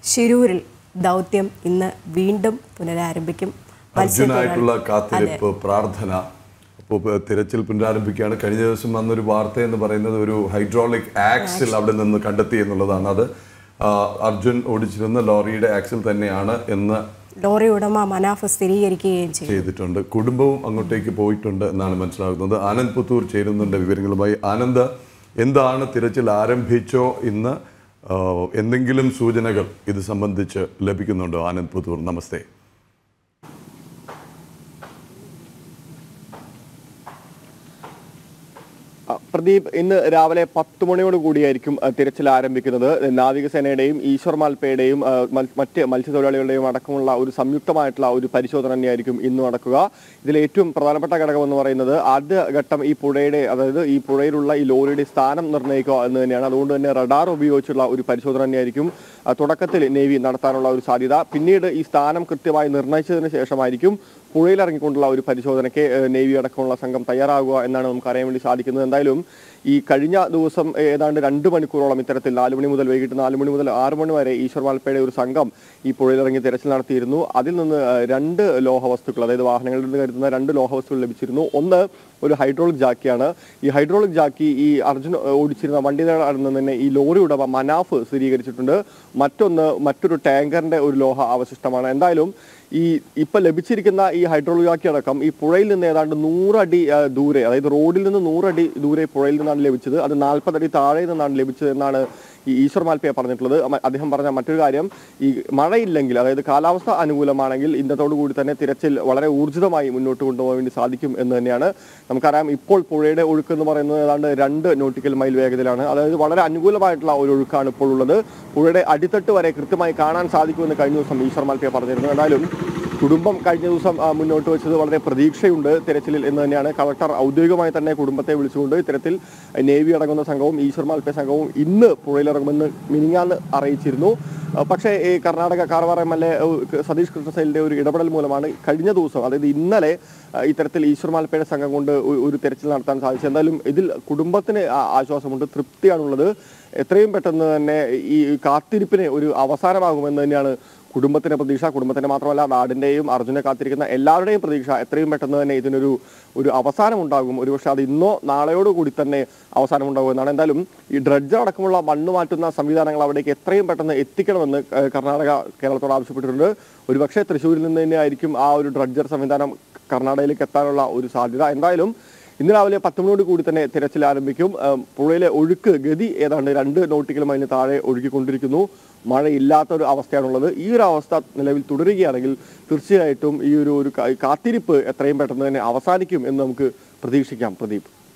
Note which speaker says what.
Speaker 1: ശിരൂരിൽ ദൗത്യം ഇന്ന് വീണ്ടും പുനരാരംഭിക്കും.
Speaker 2: അർജുനായിട്ടുള്ള കാത്തിരിപ്പ് പ്രാർത്ഥന. അപ്പോൾ തിരച്ചിൽ പുനരാരംഭിക്കുകയാണ്. കഴിഞ്ഞ ദിവസം വന്നൊരു വാർത്ത എന്ന് പറയുന്നത് ഒരു ഹൈഡ്രോളിക് ആക്സിൽ അവിടെ നിന്ന് കണ്ടെത്തി എന്നുള്ളതാണ്. അത് അർജുൻ ഓടിച്ചിരുന്ന ലോറിയുടെ ആക്സിൽ തന്നെയാണ് എന്ന്
Speaker 1: ലോറി ഉടമ മനാഫ് സ്ഥിരീകരിക്കുകയും ചെയ്തിട്ടുണ്ട്.
Speaker 2: കുടുംബവും അങ്ങോട്ടേക്ക് പോയിട്ടുണ്ട് എന്നാണ് മനസ്സിലാകുന്നത്. ആനന്ദ് പുത്തൂർ ചേരുന്നുണ്ട് വിവരങ്ങളുമായി. ആനന്ദ്, എന്താണ് തിരച്ചിൽ ആരംഭിച്ചോ ഇന്ന്? എന്തെങ്കിലും സൂചനകൾ ഇത് സംബന്ധിച്ച് ലഭിക്കുന്നുണ്ടോ? ആനന്ദ് പുത്തൂർ, നമസ്തേ.
Speaker 3: പ്രദീപ്, ഇന്ന് രാവിലെ 10 മണിയോട് കൂടിയായിരിക്കും തിരച്ചിൽ ആരംഭിക്കുന്നത്. നാവികസേനയുടെയും ഈശ്വർ മാൽപ്പയുടെയും മറ്റ് മത്സ്യത്തൊഴിലാളികളുടെയും അടക്കമുള്ള ഒരു സംയുക്തമായിട്ടുള്ള ഒരു പരിശോധന തന്നെയായിരിക്കും ഇന്ന് നടക്കുക. ഇതിൽ ഏറ്റവും പ്രധാനപ്പെട്ട ഘടകം എന്ന് പറയുന്നത് ആദ്യഘട്ടം ഈ പുഴയുടെ, അതായത് ഈ പുഴയിലുള്ള ഈ ലോറിയുടെ സ്ഥാനം നിർണ്ണയിക്കുക എന്ന് തന്നെയാണ്. അതുകൊണ്ട് തന്നെ റഡാർ ഉപയോഗിച്ചുള്ള ഒരു പരിശോധന തന്നെയായിരിക്കും തുടക്കത്തിൽ നേവി നടത്താനുള്ള ഒരു സാധ്യത. പിന്നീട് ഈ സ്ഥാനം കൃത്യമായി നിർണ്ണയിച്ചതിന് ശേഷമായിരിക്കും പുഴയിലിറങ്ങിക്കൊണ്ടുള്ള ഒരു പരിശോധനയ്ക്ക് നേവി അടക്കമുള്ള സംഘം തയ്യാറാകുക എന്നാണ് നമുക്ക് അറിയാൻ വേണ്ടി സാധിക്കുന്നത്. എന്തായാലും ഈ കഴിഞ്ഞ ദിവസം ഏതാണ്ട് 2 മണിക്കൂറോളം ഇത്തരത്തിൽ 4 മണി മുതൽ വൈകിട്ട് 4 മണി മുതൽ 6 മണി വരെ ഈശ്വർ മാൽപ്പയുടെ ഒരു സംഘം ഈ പുഴയിലിറങ്ങി തിരച്ചിൽ നടത്തിയിരുന്നു. അതിൽ നിന്ന് 2 ലോഹവസ്തുക്കൾ, അതായത് വാഹനങ്ങളിൽ നിന്ന് കരുതുന്ന 2 ലോഹവസ്തുക്കൾ ലഭിച്ചിരുന്നു. ഒന്ന് ഒരു ഹൈഡ്രോളിക് ജാക്കിയാണ്. ഈ ഹൈഡ്രോളിക് ജാക്കി ഈ അർജുൻ ഓടിച്ചിരുന്ന വണ്ടിയുടെ നിന്ന് തന്നെ ഈ ലോറി ഉടമ മനാഫ് സ്ഥിരീകരിച്ചിട്ടുണ്ട്. മറ്റൊരു ടാങ്കറിന്റെ ഒരു ലോഹ അവശിഷ്ടമാണ്. എന്തായാലും ഈ ഇപ്പൊ ലഭിച്ചിരിക്കുന്ന ഈ ഹൈഡ്രോളിക് ജാക്കി അടക്കം ഈ പുഴയിൽ നിന്ന് ഏതാണ്ട് 100 അടി ദൂരെ, അതായത് റോഡിൽ നിന്ന് 100 അടി ദൂരെ പുഴയിൽ നിന്നാണ് ലഭിച്ചത്. അത് 40 അടി താഴെ നിന്നാണ് ലഭിച്ചത് എന്നാണ് ഈ ഈശ്വർ മാൽപ്പയെ പറഞ്ഞിട്ടുള്ളത്. അദ്ദേഹം പറഞ്ഞ മറ്റൊരു കാര്യം, ഈ മഴയില്ലെങ്കിൽ, അതായത് കാലാവസ്ഥ അനുകൂലമാണെങ്കിൽ ഇന്നത്തോടു കൂടി തന്നെ തിരച്ചിൽ വളരെ ഊർജിതമായി മുന്നോട്ട് കൊണ്ടുപോകാൻ വേണ്ടി സാധിക്കും എന്ന് തന്നെയാണ്. നമുക്കറിയാം, ഇപ്പോൾ പുഴയുടെ ഒഴുക്ക് എന്ന് പറയുന്നത് ഏതാണ്ട് 2 നോട്ടിക്കൽ മൈൽ വേഗതയിലാണ്. അതായത് വളരെ അനുകൂലമായിട്ടുള്ള ഒരു ഒഴുക്കാണ് ഇപ്പോൾ ഉള്ളത്. പുഴയുടെ അടിത്തട്ട് വരെ കൃത്യമായി കാണാൻ സാധിക്കുമെന്ന് കഴിഞ്ഞ ദിവസം ഈശ്വർ മാൽപ്പയെ പറഞ്ഞിരുന്നു. എന്തായാലും കുടുംബം കഴിഞ്ഞ ദിവസം മുന്നോട്ട് വെച്ചത് വളരെ പ്രതീക്ഷയുണ്ട് തിരച്ചിലിൽ എന്ന് തന്നെയാണ്. കളക്ടർ ഔദ്യോഗികമായി തന്നെ കുടുംബത്തെ വിളിച്ചുകൊണ്ട് ഇത്തരത്തിൽ നേവി അടങ്ങുന്ന സംഘവും ഈശ്വർ മാൽപ്പെ സംഘവും ഇന്ന് പുഴയിലിറങ്ങുമെന്ന് മിനിങ്ങാന്ന് അറിയിച്ചിരുന്നു. പക്ഷേ ഈ കർണാടക കാർവാർ MLA സതീഷ് കൃഷ്ണസൈലിന്റെ ഒരു ഇടപെടൽ മൂലമാണ് കഴിഞ്ഞ ദിവസം, അതായത് ഇന്നലെ ഇത്തരത്തിൽ ഈശ്വർ മാൽപ്പയുടെ സംഘം കൊണ്ട് ഒരു തെരച്ചിൽ നടത്താൻ സാധിച്ചത്. എന്തായാലും ഇതിൽ കുടുംബത്തിന് ആശ്വാസമുണ്ട്, തൃപ്തിയാണുള്ളത്. എത്രയും പെട്ടെന്ന് തന്നെ ഈ കാത്തിരിപ്പിന് ഒരു അവസാനമാകുമെന്ന് തന്നെയാണ് കുടുംബത്തിന്റെ പ്രതീക്ഷ. കുടുംബത്തിന്റെ മാത്രമല്ല, നാടിന്റെയും അർജുനെ കാത്തിരിക്കുന്ന എല്ലാവരുടെയും പ്രതീക്ഷ എത്രയും പെട്ടെന്ന് തന്നെ ഇതിനൊരു അവസാനം ഉണ്ടാകും. ഒരുപക്ഷെ അത് ഇന്നോ നാളെയോട് കൂടി തന്നെ അവസാനം ഉണ്ടാകും എന്നാണ്. എന്തായാലും ഈ ഡ്രഡ്ജർ അടക്കമുള്ള മണ്ണ് മാറ്റുന്ന സംവിധാനങ്ങൾ അവിടേക്ക് എത്രയും പെട്ടെന്ന് എത്തിക്കണമെന്ന് കർണാടക കേരളത്തോട് ആവശ്യപ്പെട്ടിട്ടുണ്ട്. ഒരുപക്ഷെ തൃശ്ശൂരിൽ നിന്ന് തന്നെയായിരിക്കും ആ ഒരു ഡ്രഡ്ജർ സംവിധാനം കർണാടകയിലേക്ക് എത്താനുള്ള ഒരു സാധ്യത. എന്തായാലും ഇന്ന് രാവിലെ 10 മണിയോട് കൂടി തന്നെ തിരച്ചിൽ ആരംഭിക്കും. പുഴയിലെ ഒഴുക്ക് ഗതി ഏതാണ്ട് 2 നോട്ടിക്കൽ മൈലിന് താഴെ ഒഴുകിക്കൊണ്ടിരിക്കുന്നു. മഴയില്ലാത്തൊരു അവസ്ഥയാണുള്ളത്. ഈ ഒരു അവസ്ഥ നിലവിൽ തുടരുകയാണെങ്കിൽ തീർച്ചയായിട്ടും ഈ ഒരു കാത്തിരിപ്പ് എത്രയും പെട്ടെന്ന് തന്നെ അവസാനിക്കും എന്ന് നമുക്ക് പ്രതീക്ഷിക്കാം. പ്രദീപ്.